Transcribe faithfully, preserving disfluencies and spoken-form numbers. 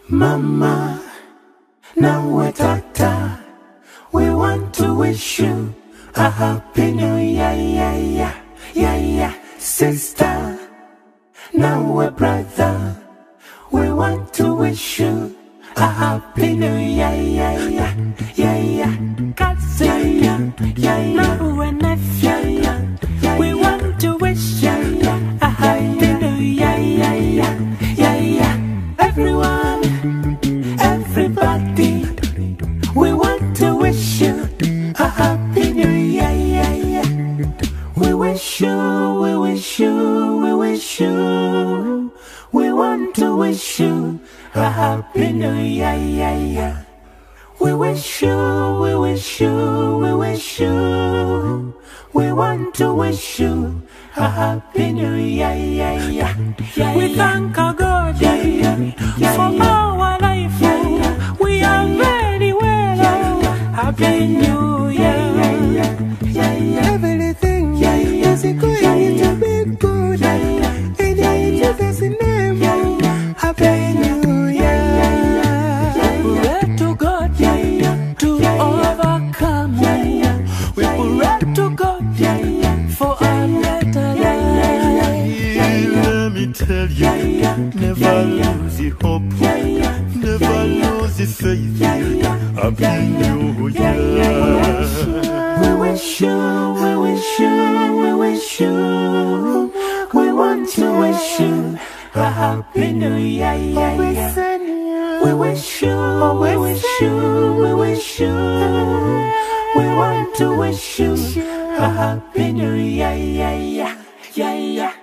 Mama, now we're tata. We want to wish you a happy new year, yeah, yeah, yeah, yeah. Sister, now we're brother. We want to wish you a happy new year, yeah, yeah, yeah, yeah. Cousin, yeah, yeah, yeah. Now we're nephew, yeah, yeah. We want to wish you a happy new year, yeah, yeah, yeah, yeah. Everyone, everybody, we want to wish you a happy new year, yeah, yeah. We wish you, we wish you, we wish you. We want to wish you a happy new year, yeah, yeah. We wish you, we wish you, we wish you. We want to wish you a happy new year, yeah, yeah, yeah. We thank our God, yeah, yeah, yeah, for yeah, our life, yeah, yeah. We are very well, yeah, yeah. Happy new year, yeah, yeah, yeah, yeah. Everything, yeah, yeah, is going yeah, yeah, to be good, yeah, yeah, in yeah, yeah, Jesus' name, yeah, yeah. Happy new year, yeah, yeah, yeah. Pray to God, yeah, yeah, to yeah, overcome, yeah, yeah. We pray to God, yeah, yeah, for our better life. Let me tell you, never lose the hope, never lose the faith. Happy New Year. We wish you, we wish you, we wish you. We want to wish you a happy New Year, yeah, yeah. We wish you, we wish you, we wish you. We want to wish you a happy New Year, yeah, yeah, yeah, yeah.